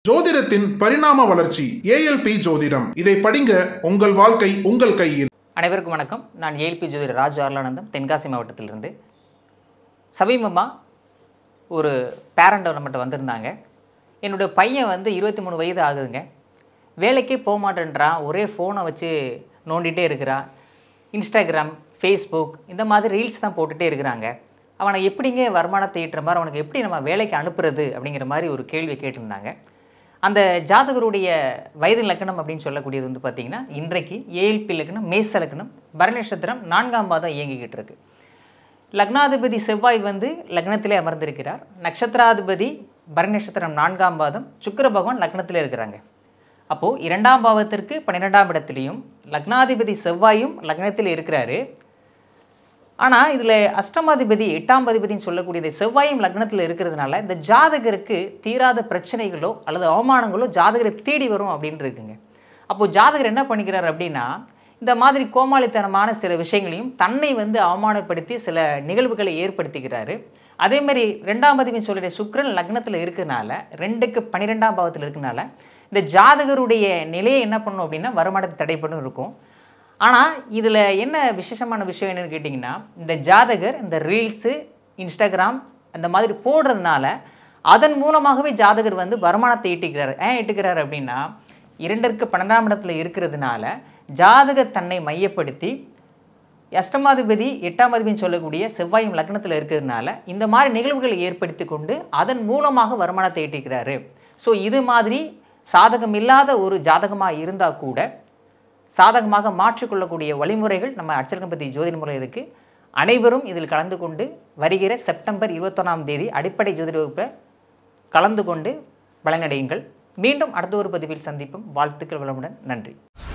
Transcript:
ஜோதிடத்தின் பரிணாம வளர்ச்சி ஏஎல்பி ஜோதிடம். இதை படிங்க, உங்கள் வாழ்க்கை உங்கள் கையில். அனைவருக்கும் வணக்கம். நான் ஏஎல்பி ஜோதிடர் ராஜு அருளானந்தம், தென்காசி மாவட்டத்திலிருந்து. சமீபமாக ஒரு பேரண்ட் நம்மகிட்ட வந்திருந்தாங்க. என்னுடைய பையன் 23 வயது ஆகுதுங்க. வேலைக்கே போக மாட்டேன்றான், ஒரே ஃபோனை வச்சு நோண்டிகிட்டே இருக்கிறான். இன்ஸ்டாகிராம், ஃபேஸ்புக் இந்த மாதிரி ரீல்ஸ் தான் போட்டுகிட்டே இருக்கிறாங்க. அவனை எப்படிங்க வருமானத்தை ஈட்டுற மாதிரி அவனுக்கு எப்படி நம்ம வேலைக்கு அனுப்புறது அப்படிங்கிற மாதிரி ஒரு கேள்வியை கேட்டிருந்தாங்க. அந்த ஜாதகருடைய வயது லக்னம் அப்படின்னு சொல்லக்கூடியது பார்த்திங்கன்னா, இன்றைக்கு ஏஎல்பி லக்னம் மேச லக்னம், பரணி நட்சத்திரம் 4ஆம் பாதம் இயங்கிக்கிட்டு இருக்கு. லக்னாதிபதி செவ்வாய் லக்னத்திலே அமர்ந்திருக்கிறார். நட்சத்திராதிபதி பரணி நட்சத்திரம் 4ஆம் பாதம், சுக்கிர பகவான் லக்னத்திலே இருக்கிறாங்க. அப்போது 2ஆம் பாவத்திற்கு 12ஆம் இடத்துலையும் லக்னாதிபதி செவ்வாயும் லக்னத்தில் இருக்கிறாரு. ஆனால் இதில் அஷ்டமாதிபதி 8ஆம் அதிபதினு சொல்லக்கூடியது செவ்வாயும் லக்னத்தில் இருக்கிறதுனால இந்த ஜாதகருக்கு தீராத பிரச்சனைகளோ அல்லது அவமானங்களோ ஜாதகரை தேடி வரும் அப்படின்னு இருக்குங்க. அப்போது ஜாதகர் என்ன பண்ணிக்கிறார் அப்படின்னா, இந்த மாதிரி கோமாளித்தனமான சில விஷயங்களையும் தன்னை அவமானப்படுத்தி சில நிகழ்வுகளை ஏற்படுத்திக்கிறாரு. அதேமாதிரி 2ஆம் அதிபதினு சொல்லிய சுக்கிரன் லக்னத்தில் இருக்கிறதுனால 2க்கு 12ஆம் பாவத்தில் இருக்கிறதுனால இந்த ஜாதகருடைய நிலையை என்ன பண்ணணும் அப்படின்னா வருமானத்தை தடைப்படும் இருக்கும். ஆனால் இதில் என்ன விசேஷமான விஷயம் என்னென்னு கேட்டிங்கன்னா, இந்த ஜாதகர் இந்த ரீல்ஸு, இன்ஸ்டாகிராம் அந்த மாதிரி போடுறதுனால அதன் மூலமாகவே ஜாதகர் வருமானத்தை ஈட்டிக்கிறார். ஏன் ஈட்டுக்கிறார் அப்படின்னா, 2க்கு 12ஆம் இடத்துல இருக்கிறதுனால ஜாதகர் தன்னை மையப்படுத்தி அஷ்டமாதிபதி 8ஆம் அதிபதினு சொல்லக்கூடிய செவ்வாயும் லக்னத்தில் இருக்கிறதுனால இந்த மாதிரி நிகழ்வுகளை ஏற்படுத்தி கொண்டு அதன் மூலமாக வருமானத்தை ஈட்டிக்கிறாரு. ஸோ இது மாதிரி சாதகம் இல்லாத ஒரு ஜாதகமாக இருந்தால் கூட சாதகமாக மாற்றிக்கொள்ளக்கூடிய வழிமுறைகள் நம்ம அச்சலகம் ஜோதிட முறை இருக்குது. அனைவரும் இதில் கலந்து கொண்டு வருகிற செப்டம்பர் 21ஆம் தேதி அடிப்படை ஜோதிட வகுப்பில் கலந்து கொண்டு பலனடையுங்கள். மீண்டும் அடுத்த ஒரு பதிவில் சந்திப்போம். வாழ்த்துக்கள், வளமுடன். நன்றி.